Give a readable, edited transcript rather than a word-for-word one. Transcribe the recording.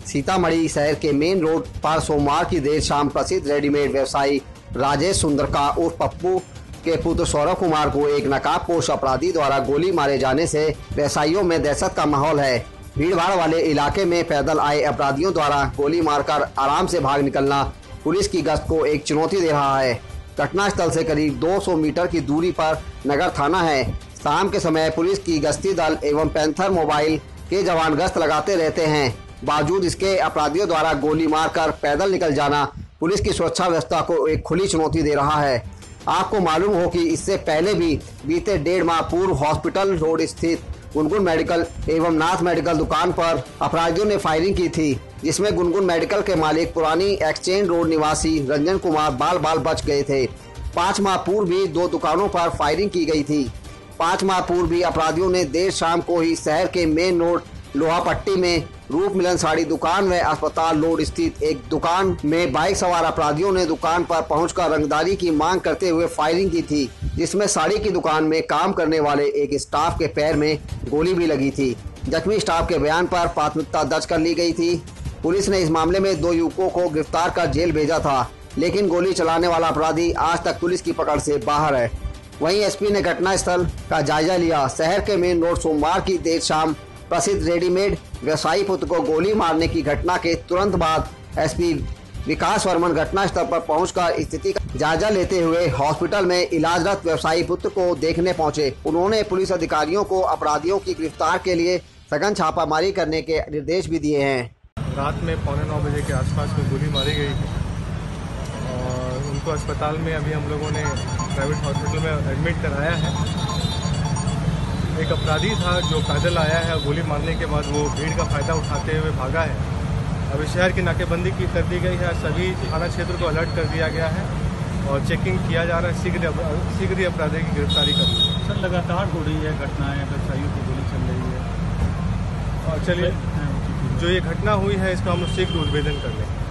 सीतामढ़ी शहर के main road पर सोमवार की देर शाम प्रसिद्ध रेडीमेड व्यवसायी राजेश सुंदरका उर्फ पप्पू के पुत्र सौरव कुमार को एक नकाबपोश अपराधी द्वारा गोली मारे जाने से व्यवसायियों में दहशत का माहौल है। भीड़भाड़ वाले इलाके में पैदल आए अपराधियों द्वारा गोली मारकर आराम से भाग निकलना पुलिस की गश्त को एक चुनौती दे रहा है। घटनास्थल से करीब 200 मीटर की दूरी पर नगर थाना है। शाम के समय पुलिस की गश्ती दल एवं पैंथर मोबाइल के जवान गश्त लगाते रहते हैं। बावजूद इसके अपराधियों द्वारा गोली मारकर पैदल निकल जाना पुलिस की सुरक्षा व्यवस्था को एक खुली चुनौती दे रहा है। आपको मालूम हो कि इससे पहले भी बीते 1.5 माह पूर्व हॉस्पिटल रोड स्थित गुनगुन मेडिकल एवं नाथ मेडिकल दुकान पर अपराधियों ने फायरिंग की थी, जिसमें गुनगुन मेडिकल के मालिक पुरानी एक्सचेंज रोड निवासी रंजन कुमार बाल बच गए थे। 5 माह पूर्व भी 2 दुकानों पर फायरिंग की गई थी। 5 माह पूर्व भी अपराधियों ने देर शाम को ही शहर के मेन रोड लोहापट्टी में रूप मिलन साड़ी दुकान व अस्पताल रोड स्थित एक दुकान में बाइक सवार अपराधियों ने दुकान पर पहुंचकर रंगदारी की मांग करते हुए फायरिंग की थी, जिसमें साड़ी की दुकान में काम करने वाले एक स्टाफ के पैर में गोली भी लगी थी। जख्मी स्टाफ के बयान पर प्राथमिकता दर्ज कर ली गई थी। पुलिस ने इस मामले में 2 युवकों को गिरफ्तार कर जेल भेजा था, लेकिन गोली चलाने वाला अपराधी आज तक पुलिस की पकड़ से बाहर है। वहीं एसपी ने घटनास्थल का जायजा लिया। शहर के मेन रोड सोमवार की देर शाम प्रसिद्ध रेडीमेड व्यवसायी पुत्र को गोली मारने की घटना के तुरंत बाद एसपी विकास वर्मन घटनास्थल पर पहुंचकर स्थिति का जायजा लेते हुए हॉस्पिटल में इलाजरत व्यवसायी पुत्र को देखने पहुंचे। उन्होंने पुलिस अधिकारियों को अपराधियों की गिरफ्तार के लिए सघन छापामारी करने के निर्देश भी दिए हैं। रात में 8:45 बजे के आसपास में गोली मारी गई थी और उनको अस्पताल में अभी हम लोगों ने प्राइवेट हॉस्पिटल में एडमिट कराया है। एक अपराधी था जो पैदल आया है, गोली मारने के बाद वो भीड़ का फायदा उठाते हुए भागा है। अभी शहर की नाकेबंदी कर दी गई है, सभी थाना क्षेत्र को अलर्ट कर दिया गया है और चेकिंग किया जा रहा है। शीघ्र ही अपराधी की गिरफ्तारी कर दी। सर लगातार हो रही है घटनाएं, व्यवसायियों की गोली चल रही है। और चलिए जो ये घटना हुई है इसका हम शीघ्र उद्भेदन कर लें।